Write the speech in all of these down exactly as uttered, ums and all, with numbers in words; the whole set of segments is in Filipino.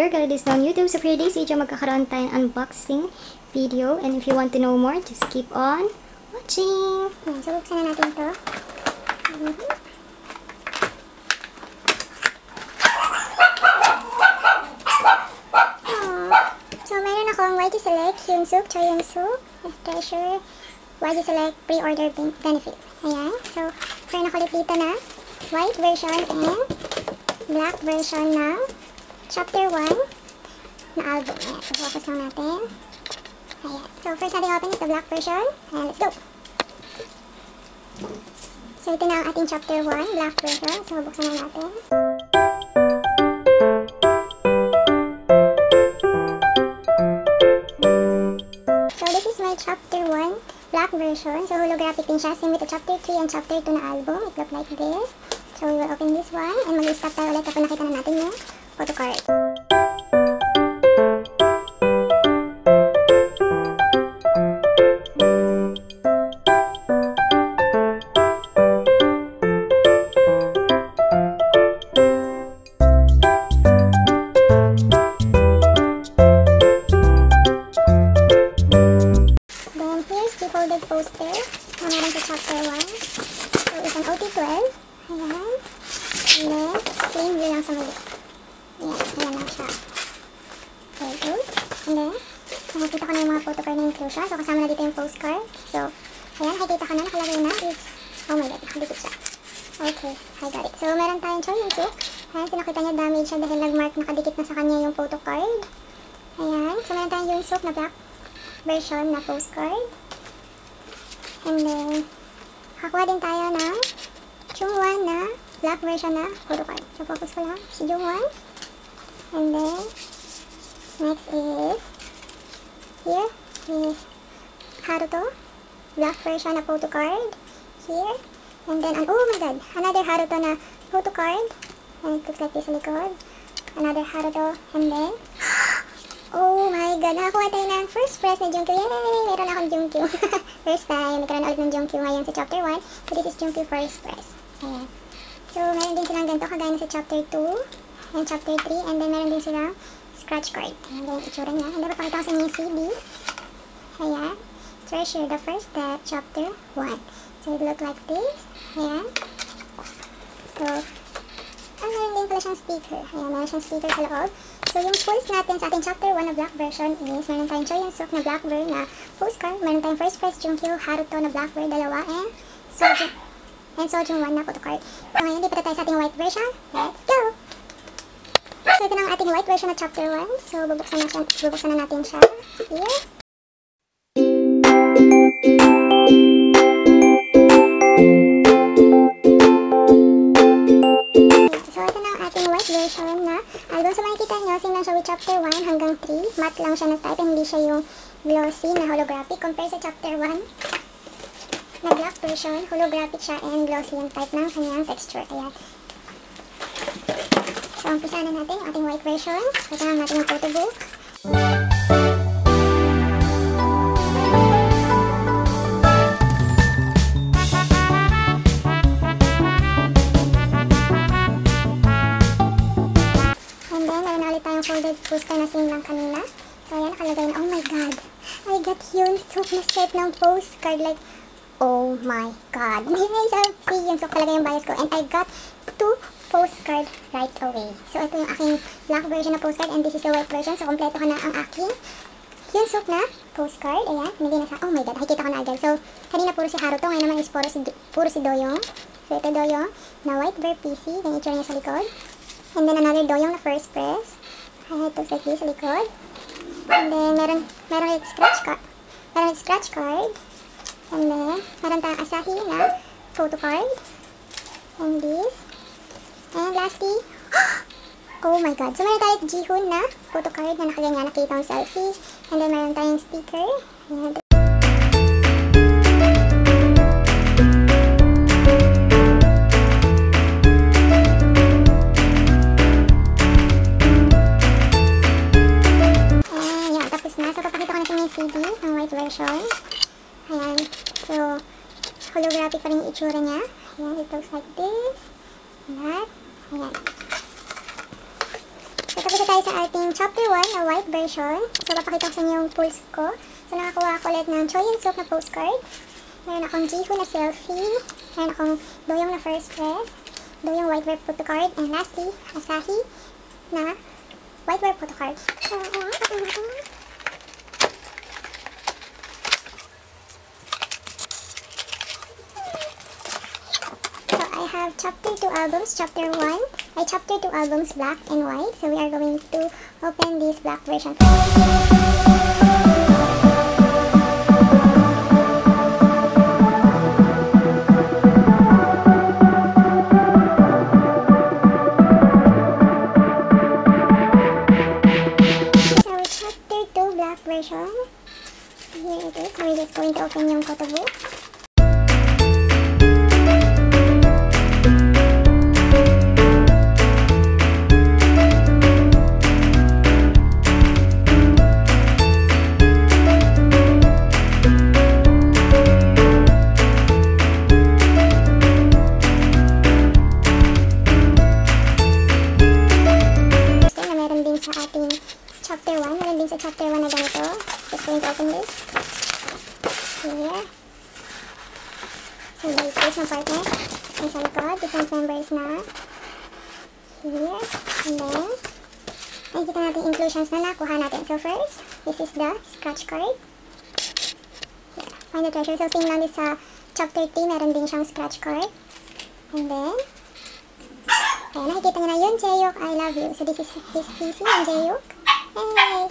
Galadis on YouTube. So for today's video, magkakaroon tayong unboxing video. And if you want to know more, just keep on watching. Ayan, so buksan na natin ito. Mm-hmm. So meron akong Y G Select, Hyunsuk, Choi Hyunsuk, Treasure, Y G Select pre-order benefit. Ayan, so meron ako ulit dito na white version and black version ng chapter one na album. Ayan, so focus lang natin. Ayan, so first natin open is the black version. Ayan, let's go! So ito na ang ating chapter one, black version. So buksan na natin. So this is my chapter one, black version. So holographic din siya, same with the chapter three and chapter two na album. It look like this. So we will open this one and mag-stop tayo ulit kapag nakita na natin yung photo card. Then here's the folded poster na meron sa chapter one. So it's an O T twelve. Ayan. And then, plain blue lang sa mali. Ayan, ayan lang siya. There it goes. And then, nakikita ko na yung mga photo card na include siya. So, kasama na dito yung postcard. So, ayan, nakikita ko na, nakalagay na. It's, oh my god, nakadikit siya. Okay, I got it. So, meron tayong Choi Hyunsuk. Ayan, so nakita niya damage siya dahil nag-mark nakadikit na sa kanya yung photo card. Ayan, so meron tayong Hyunsuk na black version na postcard. And then, kakuha din tayo ng Jungwon na black version na photo card. So, focus ko lang si Jungwon. And then, next is, here is Haruto, black version na photo card. Here. And then, oh my god, another Haruto na photo card. And it looks like this sa likod. Another Haruto. And then, oh my god, nakakuha tayo ng first press na Junkyu. Yay! Meron akong Junkyu. First time, nagkaroon ulit ng Junkyu ngayon sa chapter one. So, this is Junkyu first press. Ayan. So, meron din silang ganito, kagaya na sa chapter two and chapter three. And then, meron din silang scratch card. Ayan din yung itsura niya. And dapat pakita ko sa inyo yung C D. Ayan. Treasure, the first step, chapter one. So, it look like this. Ayan. So, ah, meron din pala siyang sticker. Ayan, meron siyang sticker sa loob. So, yung pulse natin sa ating chapter one na black version is, meron tayong Choi Hyunsuk na black version na postcard. Meron tayong first press Junkyu, Haruto na black version, dalawa, and Sojung. And Sojung one na photo card. So, ngayon, lipat tayo sa ating white version. Let's go! So, ito na ang ating white version na chapter one. So, bubuksan na, siya, bubuksan na natin siya. Here. So, ito na ang ating white version na album. So, makikita nyo, same lang siya with chapter one hanggang three. Matte lang siya ng type, hindi siya yung glossy na holographic. Compare sa chapter one na black version, holographic siya and glossy yung type ng kanyang texture. Ayan. So, umpisa na natin yung ating white version. Ito na natin yung photo book. And then, meron na ulit tayong folded poster na same lang kanina. So, ayan, nakalagay na, oh my god, I got Hyunsuk na set ng postcard, like, oh my god. May sa Hyunsuk talaga yung bias ko. And I got two postcard right away. So, ito yung aking black version na postcard and this is the white version. So, kompleto ko na ang aking Hyunsuk na postcard. Ayan, nilagay na sa, oh my god, nakikita ko na agad. So, kanina puro si Haruto, ngayon naman is puro si, puro si Doyoung. So, ito Doyoung na white verb P C. Yung itsura niya sa likod. And then, another Doyoung na first press. Ayan, ito sa like sa likod. And then, meron, meron like scratch card. Meron like scratch card. And then, meron tayong Asahi na photo card. And this. And lastly, oh my god. So, meron tayong Jihoon na photo card na nakaganyan, nakita ang selfie. And then, meron tayong sticker. Ayan. And yan, tapos na. So, papakita ko na sa inyo yung C D, ang white version. Ayan. So, holographic pa rin yung itsura niya. Ayan, it looks like this. That. Ayan. So, So, tapos na tayo sa ating chapter one na white version. So, papakita ko sa inyo yung pulse ko. So, nakakuha ako ulit ng Choi and Sook na postcard. Meron akong Jihoon na selfie. Meron akong Doyoung na first press. Doyoung white verb photocard. And lastly, Asahi na white verb photocard. So, ayan. Patuloy natin. I have chapter two albums, chapter one, I chapter two albums black and white, so we are going to open this black version. So chapter two black version, here it is, we're just going to open yung photo book. Chapter one, meron din sa chapter one na ganito. Just going to open this. Here. So, like this ng partner. Ang sa likod, different members na. Here. And then, nakikita natin inclusions na nakuha natin. So, first, this is the scratch card. Here. Find the treasure. So, same lang din sa chapter three, meron din siyang scratch card. And then, ayan, nakikita nyo na yun, Jaehyuk, I love you. So, this is his P C, yung Jaehyuk. Hey!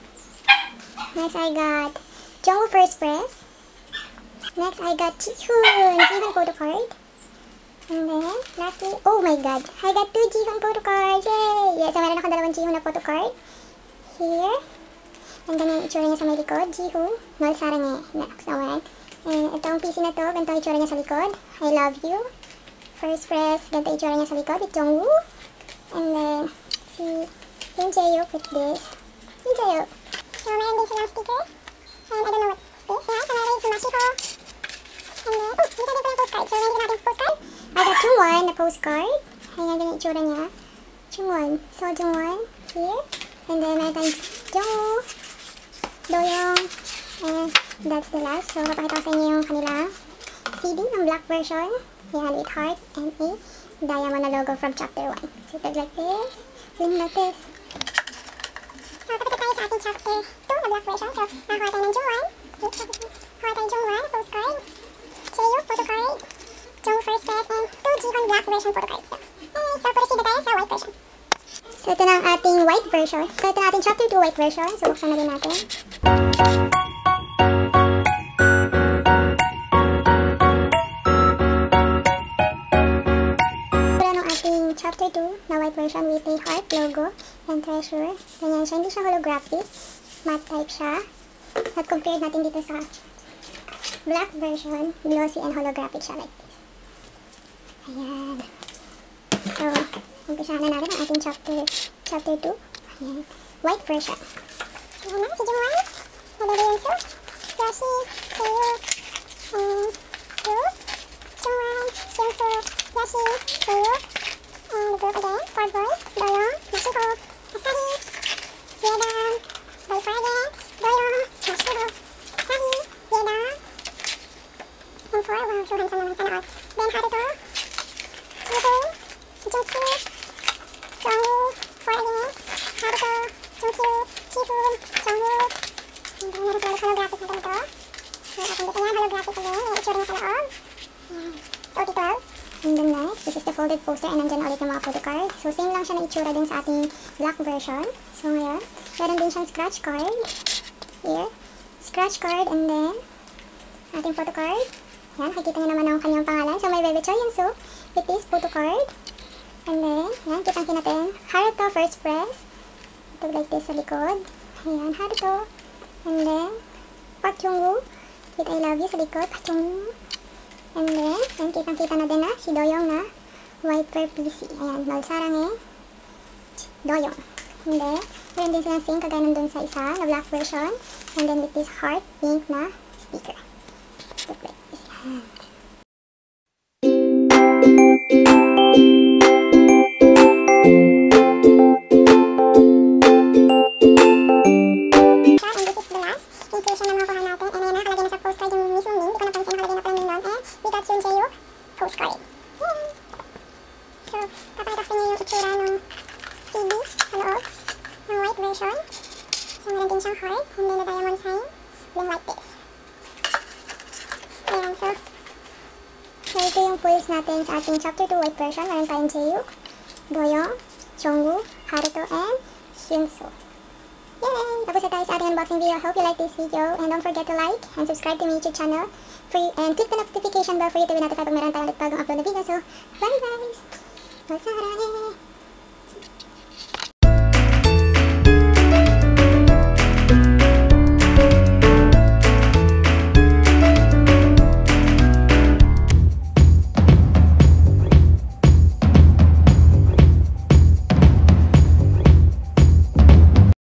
Next, I got Jungwoo first press. Next, I got Jihoon, Jihoon photo card. And then, lastly, oh my god, I got two Jihoon photo cards. Yay! Yeah, so meron ako dalawang Jihoon na photo card. Here. And then, yung itsura niya sa may likod, Jihoon. Nol sarang eh. Next naman. And itong P C na to, ganito itsura niya sa likod. I love you. First press, ganito itsura niya sa likod. It's Jungwoo. And then, si yung Jaehyuk with this. Yung Jaehyuk. So, meron din silang sticker. And I don't know what this. Yeah, so meron din si Mashiko. And then, oh, dito din po yung postcard. So, meron din natin postcard. I got Jungwon na postcard. Ayan din yung itsura niya. Jungwon. So, Jungwon here. And then, meron tayong Jungwoo, Doyoung, and that's the last. So, papakita ko sa inyo yung kanilang C D ng black version. Ayan, with heart and a diamond na logo from chapter one. So, it looks like this. Link like this. So, tapos tayo sa ating chapter two na black version. So, nakakuha tayo ng Jungwon. Nakakuha tayo ng Jungwon, postcard. Jaehyuk, photocard. Jungwoo first press, and two Jihoon black version photocard. So, hey, so, proceed na tayo sa white version. So, ito na ang ating white version. So, ito na ating chapter two white version. So, buksan na din natin. Chapter two na white version with a heart logo and treasure. Ganyan siya. Hindi siya holographic. Matte type siya. At compared natin dito sa black version, glossy and holographic siya like this. Ayan. So, umpisahan na natin ang ating chapter chapter two. Ayan. White version. Ayan na, si Jungwon. Nalala yung Sook. Yoshi, Jaehyuk, and Sook. Jungwon, Jungsook, Yoshi, Jaehyuk. And the group again, four boys, Doyoung, Mashiko, Asahi, Yeodong, boy four again, Doyoung, Mashiko, Asahi, Yeodong, and four, wow, so handsome naman sana all. Then Haruto, Jihoon, Jungkyu, Jungwoo, four again, Haruto, Jungkyu, Jihoon, Jungwoo, and then meron sila holographic na ganito. Meron akong dito yan, holographic again, yung itsura niya sa loob. Yan, O T twelve. And then next, this is the folded poster and nandyan ulit yung mga photo card. So, same lang siya na itsura din sa ating black version. So, ngayon, meron din siyang scratch card. Here. Scratch card and then, ating photo card. Yan, nakikita nyo naman ang kanyang pangalan. So, may Bebe Choi and Sook with this photo card. And then, yan, kitang-kita natin. Haruto first press. Ito like this sa likod. Ayan, Haruto. And then, Park Jungwoo with I love you sa likod. Park Jungwoo. And then, yan, kitang-kita na din na si Doyoung na white per P C. Ayan, nol sarang eh. Doyoung. And then, meron din silang same kagaya nandun sa isa na black version. And then with this heart pink na sticker. Look like this. Yan. So, papakita ko sa inyo yung itsura ng C D sa loob, ng white version. So, meron din siyang heart, and then the diamond sign, then like this. Ayan, so, so ito yung pulls natin sa ating chapter two white version. Meron tayong Jaehyuk, Doyoung, Jungwoo, Haruto, and Hyunsoo. Yay! Tapos na tayo sa ating unboxing video. I hope you like this video, and don't forget to like and subscribe to my YouTube channel for you, and click the notification bell for you to be notified pag meron tayong ulit bagong upload na video. So, bye guys! Bye!